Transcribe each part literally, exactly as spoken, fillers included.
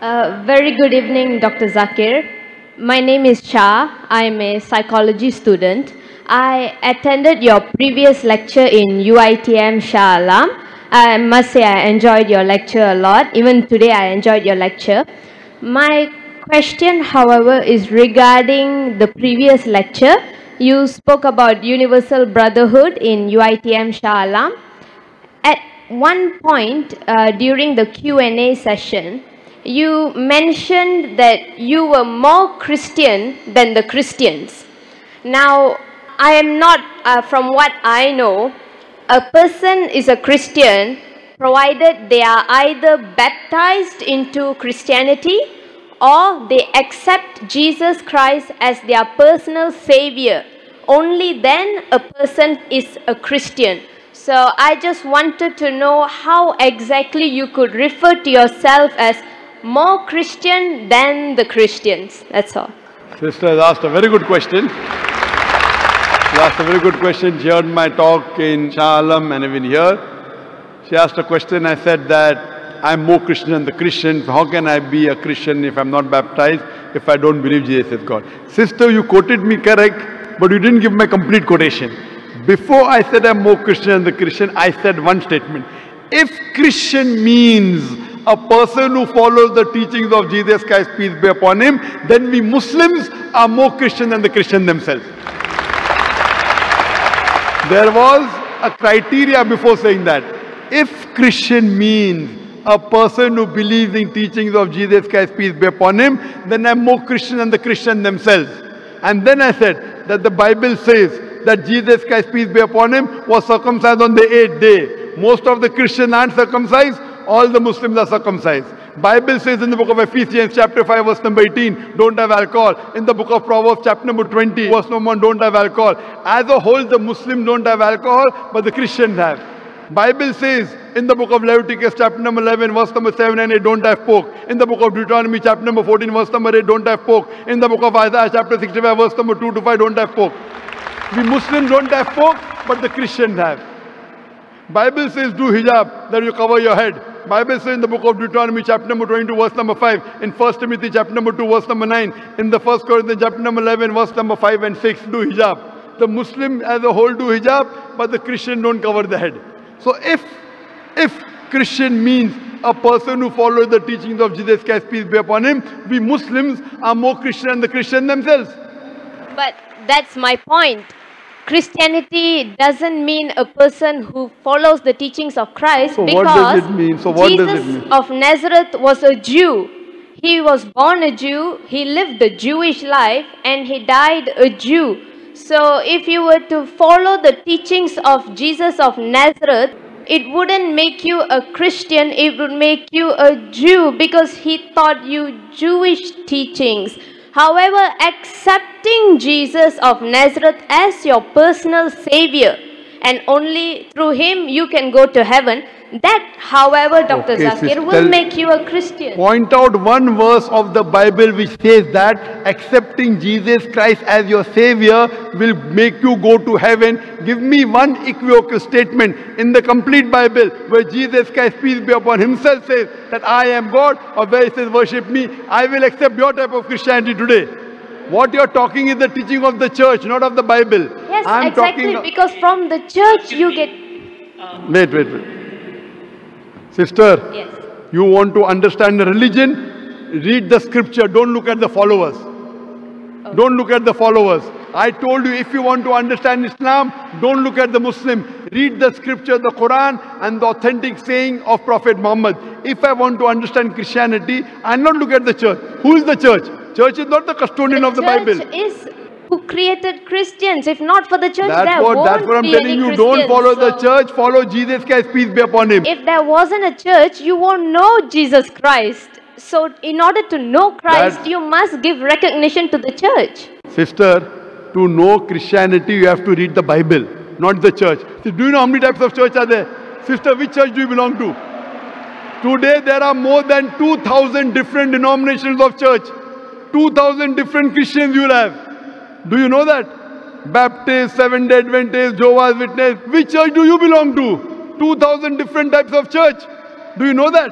Uh, very good evening, Doctor Zakir. My name is Shah. I am a psychology student. I attended your previous lecture in U I T M Shah Alam. I must say I enjoyed your lecture a lot. Even today I enjoyed your lecture. My question, however, is regarding the previous lecture. You spoke about universal brotherhood in U I T M Shah Alam. At one point uh, during the Q and A session, you mentioned that you were more Christian than the Christians. Now, I am not, uh, from what I know, a person is a Christian provided they are either baptized into Christianity or they accept Jesus Christ as their personal savior. Only then a person is a Christian. So I just wanted to know how exactly you could refer to yourself as more Christian than the Christians. That's all. Sister has asked a very good question. She asked a very good question. She heard my talk in Shah Alam and even here. She asked a question. I said that I'm more Christian than the Christians. How can I be a Christian if I'm not baptized, if I don't believe Jesus is God? Sister, you quoted me correct, but you didn't give my complete quotation. Before I said I'm more Christian than the Christian, I said one statement. If Christian means a person who follows the teachings of Jesus Christ, peace be upon him, then we Muslims are more Christian than the Christian themselves. There was a criteria before saying that. If Christian means a person who believes in teachings of Jesus Christ, peace be upon him, then I'm more Christian than the Christian themselves. And then I said that the Bible says that Jesus Christ, peace be upon him, was circumcised on the eighth day. Most of the Christians aren't circumcised. All the Muslims are circumcised. Bible says in the book of Ephesians chapter five verse number eighteen, don't have alcohol. In the book of Proverbs chapter number twenty verse number one, don't have alcohol. As a whole, the Muslims don't have alcohol, but the Christians have. Bible says in the book of Leviticus chapter number eleven verse number seven and eight, don't have pork. In the book of Deuteronomy chapter number fourteen verse number eight, don't have pork. In the book of Isaiah chapter sixty-five verse number two to five, don't have pork. We Muslims don't have pork, but the Christians have. Bible says do hijab, that you cover your head. Bible says in the book of Deuteronomy chapter number twenty-two verse number five, in First Timothy chapter number two verse number nine, in the First Corinthians chapter number eleven verse number five and six, do hijab. The Muslim as a whole do hijab, but the Christian don't cover the head. So if, if Christian means a person who follows the teachings of Jesus Christ, peace be upon him, we Muslims are more Christian than the Christian themselves. But that's my point. Christianity doesn't mean a person who follows the teachings of Christ, so because what does it mean? So what Jesus does it mean? of Nazareth was a Jew. He was born a Jew, he lived the Jewish life, and he died a Jew. So if you were to follow the teachings of Jesus of Nazareth, it wouldn't make you a Christian, it would make you a Jew, because he taught you Jewish teachings. However, accepting Jesus of Nazareth as your personal savior, and only through him you can go to heaven, that, however, Doctor Okay, Zakir, will make you a Christian. Point out one verse of the Bible which says that accepting Jesus Christ as your savior will make you go to heaven. Give me one equivocal statement in the complete Bible where Jesus Christ, peace be upon himself, says that I am God, or where he says worship me. I will accept your type of Christianity today. What you're talking is the teaching of the church, not of the Bible. Yes, I'm exactly, talking, because from the church you get... Wait, wait, wait. Sister, yes. You want to understand the religion? Read the scripture. Don't look at the followers. Okay. Don't look at the followers. I told you, if you want to understand Islam, don't look at the Muslim. Read the scripture, the Quran, and the authentic saying of Prophet Muhammad. If I want to understand Christianity, I'll not look at the church. Who is the church? Church is not the custodian the of the Bible. Church is who created Christians. If not for the church, that's there what, won't That's what I'm be telling you. Don't follow so the church, follow Jesus Christ, peace be upon him. If there wasn't a church, you won't know Jesus Christ. So in order to know Christ, that, you must give recognition to the church. Sister, to know Christianity, you have to read the Bible, not the church. So do you know how many types of church are there? Sister, which church do you belong to? Today there are more than two thousand different denominations of church. two thousand different Christians you will have. Do you know that? Baptist, Seventh-day Adventist, Jehovah's Witness. Which church do you belong to? two thousand different types of church. Do you know that?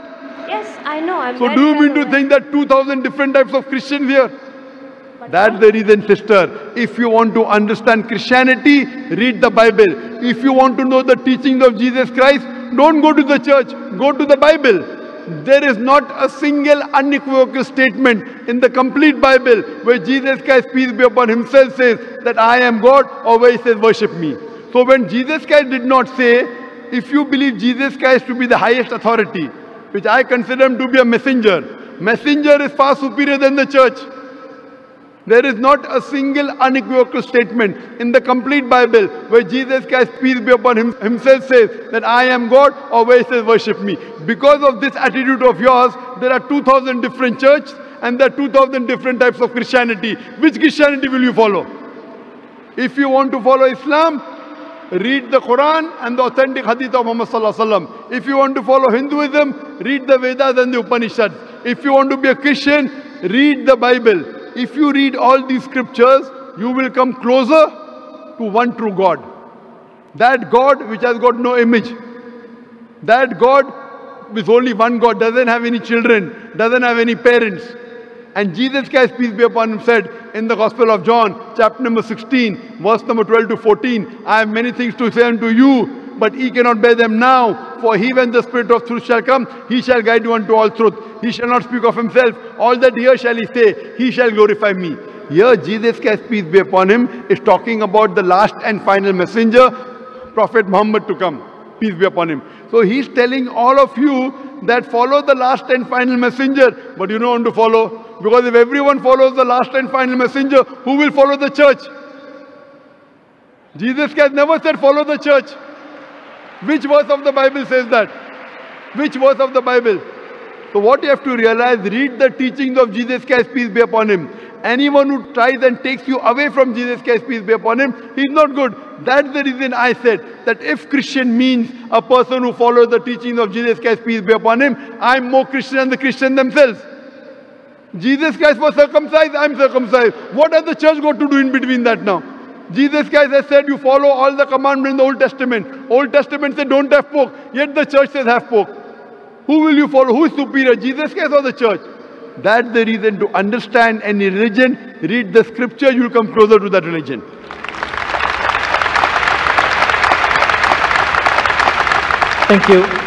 Yes, I know. I'm So very do you well mean to aware. think that two thousand different types of Christians here? But That's how- the reason, sister. If you want to understand Christianity, read the Bible. If you want to know the teachings of Jesus Christ, don't go to the church, go to the Bible. There is not a single unequivocal statement in the complete Bible where Jesus Christ, peace be upon himself, says that I am God, or where he says worship me. So when Jesus Christ did not say, if you believe Jesus Christ to be the highest authority, which I consider him to be a messenger, messenger is far superior than the church. There is not a single unequivocal statement in the complete Bible where Jesus Christ, peace be upon him, himself, says that I am God, or where he says worship me. Because of this attitude of yours, there are two thousand different churches and there are two thousand different types of Christianity. Which Christianity will you follow? If you want to follow Islam, read the Quran and the authentic hadith of Muhammad sallallahu alaihi wasallam. If you want to follow Hinduism, read the Vedas and the Upanishads. If you want to be a Christian, read the Bible. If you read all these scriptures, you will come closer to one true God. That God which has got no image. That God with only one God, doesn't have any children, doesn't have any parents. And Jesus Christ, peace be upon him, said in the Gospel of John, chapter number sixteen, verse number twelve to fourteen, I have many things to say unto you, but ye cannot bear them now. For he, when the Spirit of truth shall come, he shall guide you unto all truth. He shall not speak of himself. All that here shall he say, he shall glorify me. Here Jesus Christ, peace be upon him, is talking about the last and final messenger, Prophet Muhammad, to come. Peace be upon him. So he's telling all of you that follow the last and final messenger, but you don't want to follow. Because if everyone follows the last and final messenger, who will follow the church? Jesus Christ never said follow the church. Which verse of the Bible says that? Which verse of the Bible? So what you have to realize, read the teachings of Jesus Christ, peace be upon him. Anyone who tries and takes you away from Jesus Christ, peace be upon him, he's not good. That's the reason I said that if Christian means a person who follows the teachings of Jesus Christ, peace be upon him, I'm more Christian than the Christians themselves. Jesus Christ was circumcised, I'm circumcised. What has the church got to do in between that now? Jesus Christ has said you follow all the commandments in the Old Testament. Old Testament said don't have pork, yet the church says have pork. Who will you follow? Who is superior, Jesus Christ or the church? That's the reason to understand any religion, read the scripture, you will come closer to that religion. Thank you.